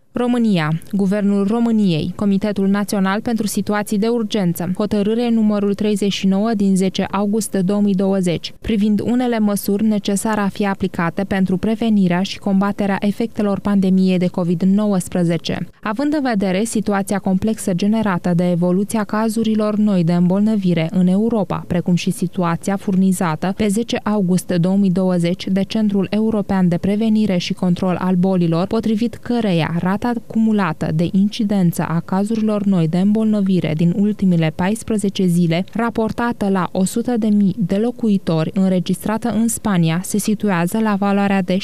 România. Guvernul României. Comitetul Național pentru Situații de Urgență. Hotărâre numărul 39 din 10 august 2020, privind unele măsuri necesare a fi aplicate pentru prevenirea și combaterea efectelor pandemiei de COVID-19. Având în vedere situația complexă generată de evoluția cazurilor noi de îmbolnăvire în Europa, precum și situația furnizată pe 10 august 2020 de Centrul European de Prevenire și Control al Bolilor, potrivit căreia rata cumulată de incidență a cazurilor noi de îmbolnăvire din ultimele 14 zile, raportată la 100.000 de locuitori, înregistrată în Spania, se situează la valoarea de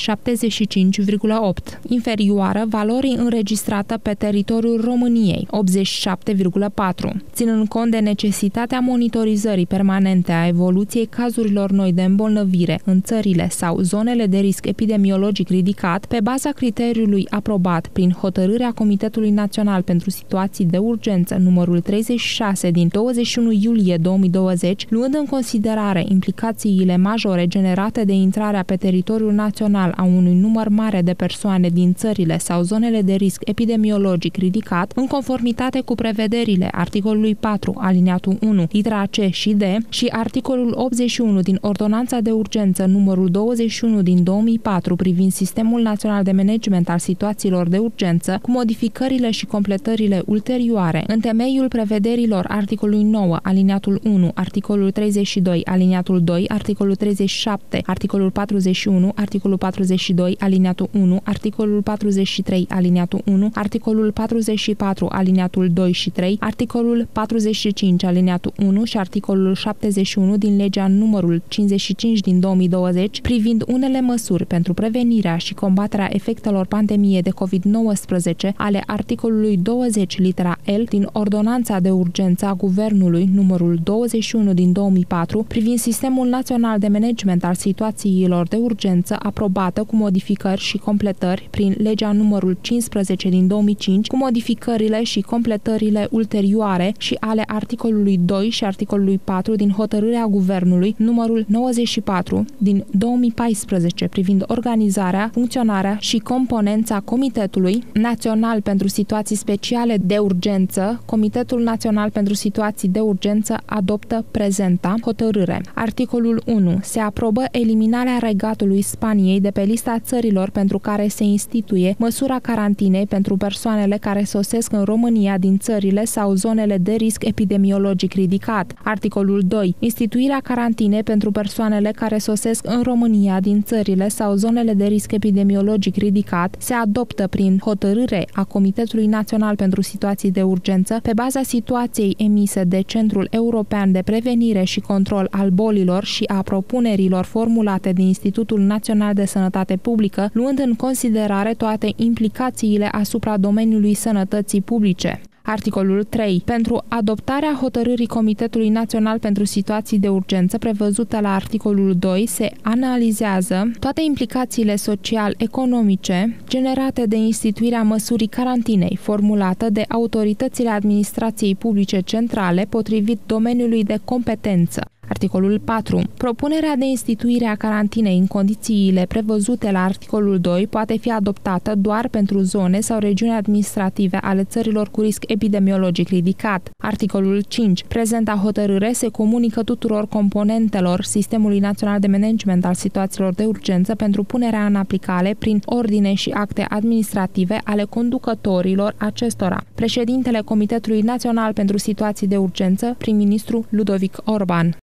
75,8, inferioară valorii înregistrată pe teritoriul României, 87,4. Ținând cont de necesitatea monitorizării permanente a evoluției cazurilor noi de îmbolnăvire în țările sau zonele de risc epidemiologic ridicat, pe baza criteriului aprobat prin hotărârea Comitetului Național pentru Situații de Urgență numărul 36 din 21 iulie 2020, luând în considerare implicațiile majore generate de intrarea pe teritoriul național a unui număr mare de persoane din țările sau zonele de risc epidemiologic ridicat, în conformitate cu prevederile articolului 4, aliniatul 1, litera C și D și articolul 81 din Ordonanța de Urgență numărul 21 din 2004 privind Sistemul Național de Management al Situațiilor de Urgență, cu modificările și completările ulterioare, în temeiul prevederilor articolului 9, aliniatul 1, articolul 32, aliniatul 2, articolul 37, articolul 41, articolul 42, aliniatul 1, articolul 43, aliniatul 1, articolul 44, aliniatul 2 și 3, articolul 45, aliniatul 1 și articolul 71 din legea numărul 55 din 2020 privind unele măsuri pentru prevenirea și combaterea efectelor pandemiei de COVID-19 ale articolului 20 litera L din Ordonanța de Urgență a Guvernului numărul 21 din 2004 privind Sistemul Național de Management al Situațiilor de Urgență, aprobată cu modificări și completări prin legea numărul 15 din 2005, cu modificările și completările ulterioare și ale articolului 2 și articolului 4 din hotărârea Guvernului numărul 94 din 2014 privind organizarea, funcționarea și componența Comitetului Național pentru Situații Speciale de Urgență. Comitetul Național pentru Situații de Urgență adoptă prezenta hotărâre. Articolul 1. Se aprobă eliminarea Regatului Spaniei de pe lista țărilor pentru care se instituie măsura carantinei pentru persoanele care sosesc în România din țările sau zonele de risc epidemiologic ridicat. Articolul 2. Instituirea carantinei pentru persoanele care sosesc în România din țările sau zonele de risc epidemiologic ridicat se adoptă prin hotărâre a Comitetului Național pentru Situații de Urgență pe baza situației emise de Centrul European de Prevenire și Control al Bolilor și a propunerilor formulate de Institutul Național de Sănătate Publică, luând în considerare toate implicațiile asupra domeniului sănătății publice. Articolul 3. Pentru adoptarea hotărârii Comitetului Național pentru Situații de Urgență prevăzută la articolul 2 se analizează toate implicațiile social-economice generate de instituirea măsurii carantinei formulată de autoritățile administrației publice centrale potrivit domeniului de competență. Articolul 4. Propunerea de instituire a carantinei în condițiile prevăzute la articolul 2 poate fi adoptată doar pentru zone sau regiuni administrative ale țărilor cu risc epidemiologic ridicat. Articolul 5. Prezenta hotărâre se comunică tuturor componentelor Sistemului Național de Management al Situațiilor de Urgență pentru punerea în aplicare prin ordine și acte administrative ale conducătorilor acestora. Președintele Comitetului Național pentru Situații de Urgență, prim-ministru Ludovic Orban.